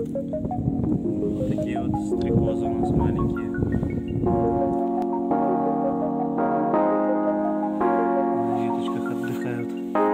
Вот такие вот стрекозы у нас маленькие. На веточках отдыхают.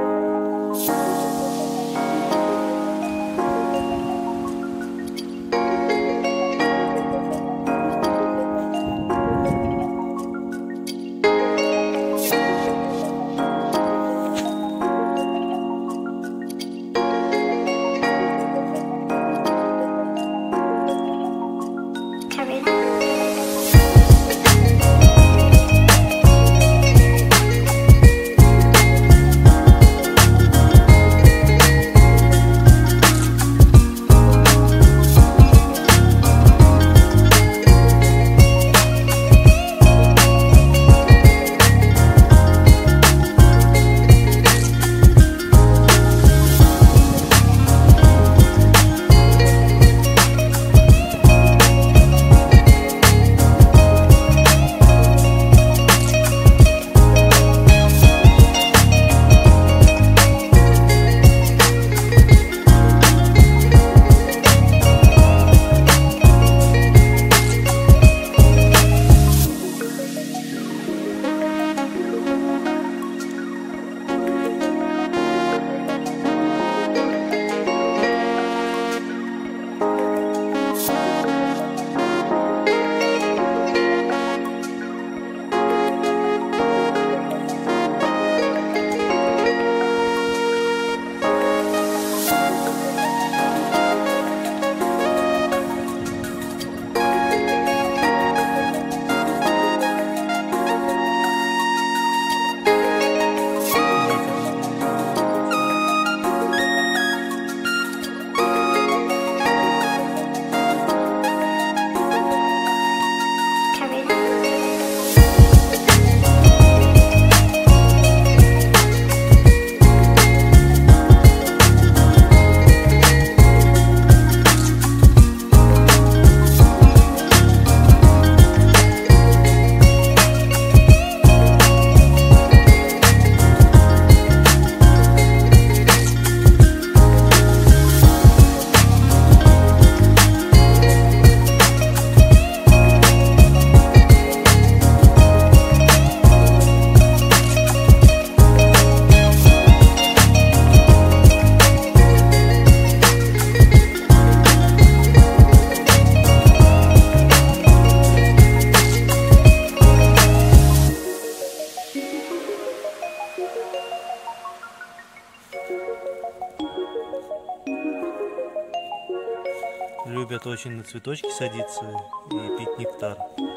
Любят очень на цветочки садиться и пить нектар.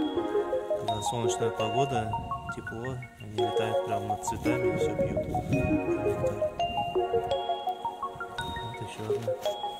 Когда солнечная погода, тепло, они летают прямо над цветами и все пьют нектар. Вот еще одна.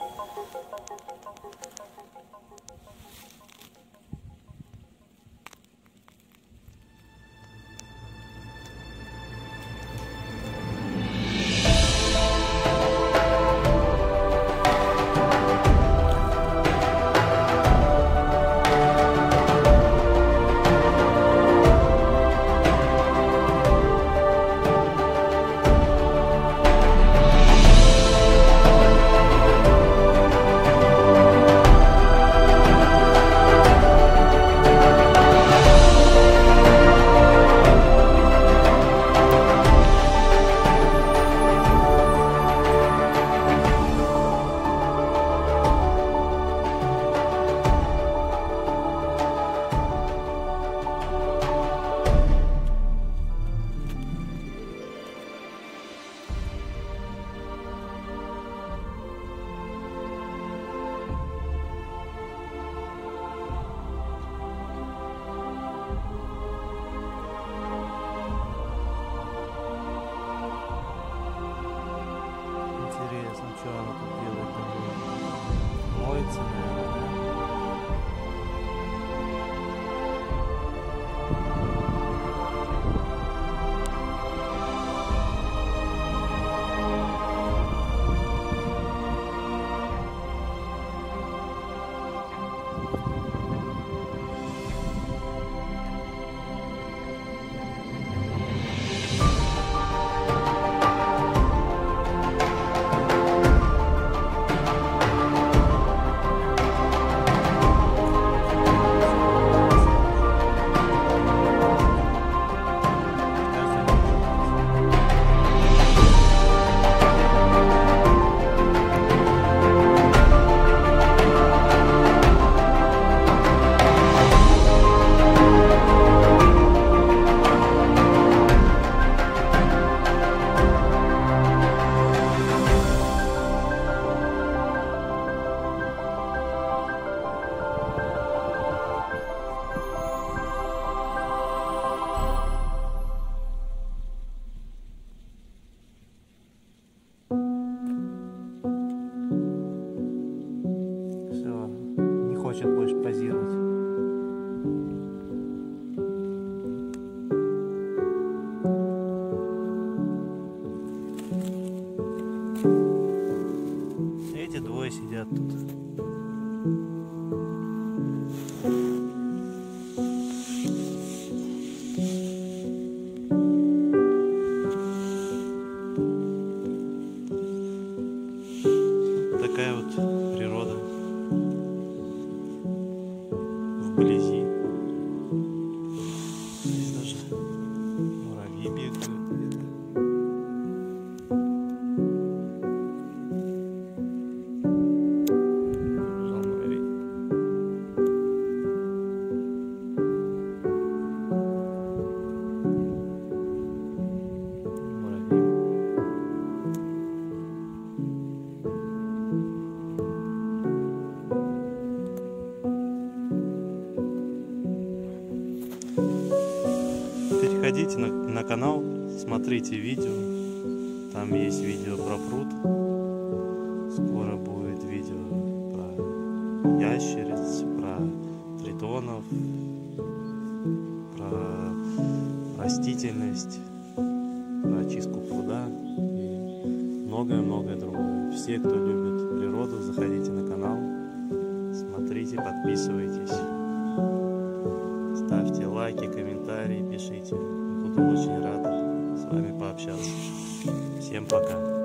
Интересно, что она тут делает? Моется, наверное, да? хочет больше позировать. Эти двое сидят тут. Такая вот природа вблизи. Здесь даже муравьи бегают где-то. Бежал муравей. Муравей. Переходите на канал, смотрите видео. Там есть видео про пруд. Скоро будет видео про ящериц, про тритонов, про растительность, про очистку пруда и многое-многое другое. Все, кто любит природу, заходите на канал, смотрите, подписывайтесь. Ставьте лайки, комментарии, пишите. Буду очень рад с вами пообщаться. Всем пока.